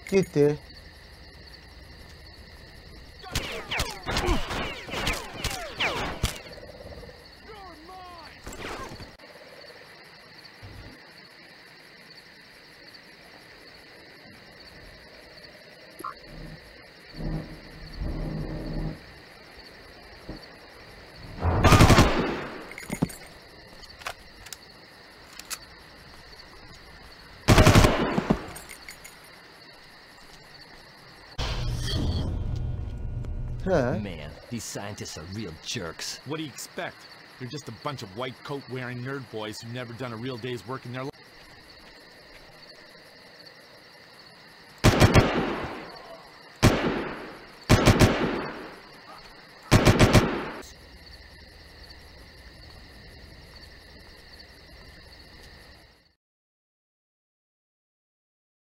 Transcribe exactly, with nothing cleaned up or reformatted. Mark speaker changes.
Speaker 1: Gitti.
Speaker 2: Man, these scientists are real jerks.
Speaker 3: What do you expect? They're just a bunch of white coat wearing nerd boys who've never done a real day's work in their life.